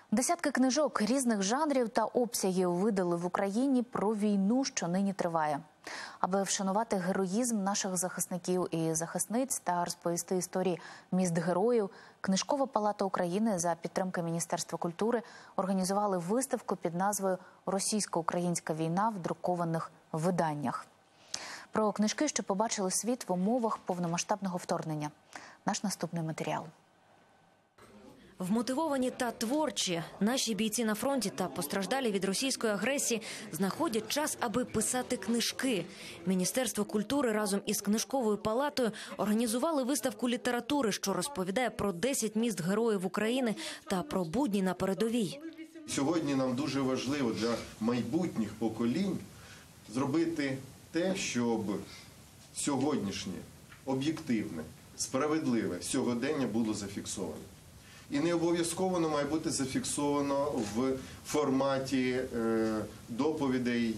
Десятки книжок різних жанрів та обсягів видали в Україні про війну, що нині триває. Аби вшанувати героїзм наших захисників і захисниць та розповісти історії міст героїв, Книжкова палата України за підтримки Міністерства культури організували виставку під назвою «Російсько-українська війна в друкованих виданнях». Про книжки, що побачили світ в умовах повномасштабного вторгнення. Наш наступний матеріал. Вмотивовані та творчі, наші бійці на фронті та постраждалі від російської агресії знаходять час, аби писати книжки. Міністерство культури разом із Книжковою палатою організували виставку літератури, що розповідає про 10 міст героїв України та про будні на передовій. Сьогодні нам дуже важливо для майбутніх поколінь зробити те, щоб сьогоднішнє, об'єктивне, справедливе сьогодення було зафіксовано. І не обов'язково воно має бути зафіксовано в форматі доповідей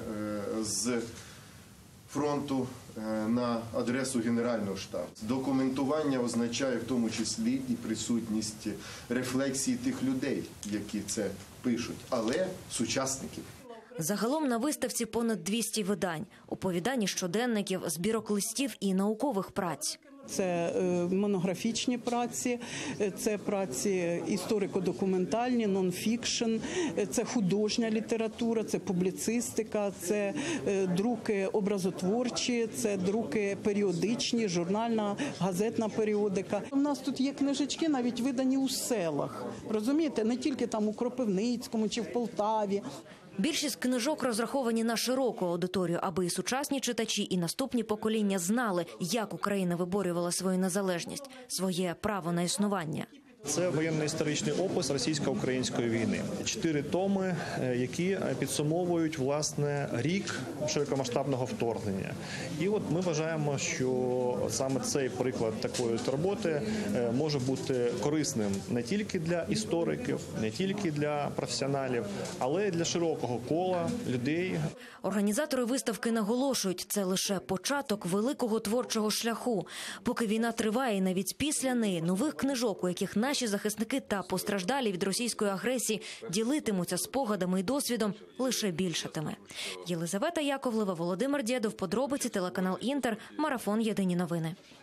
з фронту на адресу Генерального штабу. Документування означає в тому числі і присутність рефлексії тих людей, які це пишуть, але сучасників. Загалом на виставці понад 200 видань, оповідань, щоденників, збірок листів і наукових праць. Це монографічні праці, це праці історико-документальні, нон-фікшн, це художня література, це публіцистика, це друки образотворчі, це друки періодичні, журнальна, газетна періодика. У нас тут є книжечки, навіть видані у селах, розумієте, не тільки там у Кропивницькому чи в Полтаві. Більшість книжок розраховані на широку аудиторію, аби і сучасні читачі, і наступні покоління знали, як Україна виборювала свою незалежність, своє право на існування. Це воєнно-історичний опис російсько-української війни. 4 томи, які підсумовують, власне, рік широкомасштабного вторгнення. І от ми вважаємо, що саме цей приклад такої роботи може бути корисним не тільки для істориків, не тільки для професіоналів, але й для широкого кола людей. Організатори виставки наголошують, це лише початок великого творчого шляху. Поки війна триває, і навіть після неї нових книжок, у яких наші захисники та постраждалі від російської агресії ділитимуться спогадами і досвідом, лише більшатиме. Єлизавета Яковлева, Володимир Дєдов, подробиці, телеканал Інтер, марафон «Єдині новини».